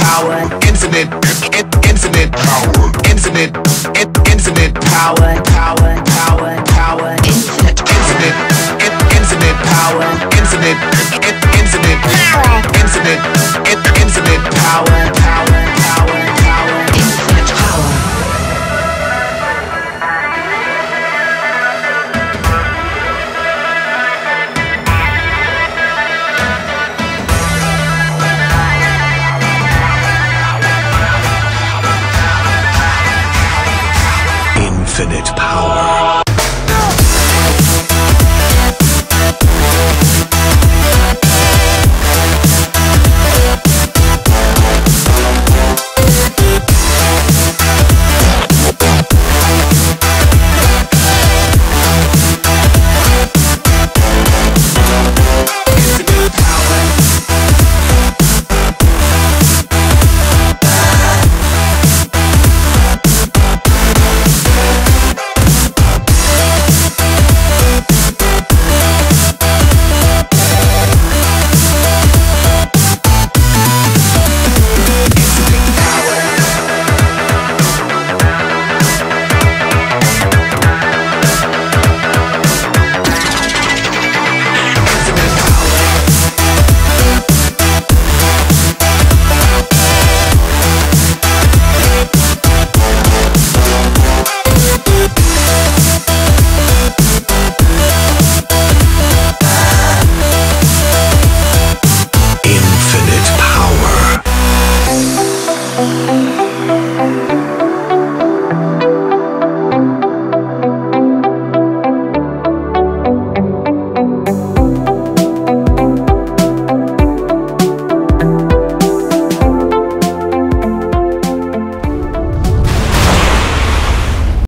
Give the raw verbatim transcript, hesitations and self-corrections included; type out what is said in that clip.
power, infinite, infinite power, infinite, infinite power, power, power, power, infinite, infinite, infinite power, infinite, infinite power, infinite, infinite power, power, power, power, infinite power. Infinite power.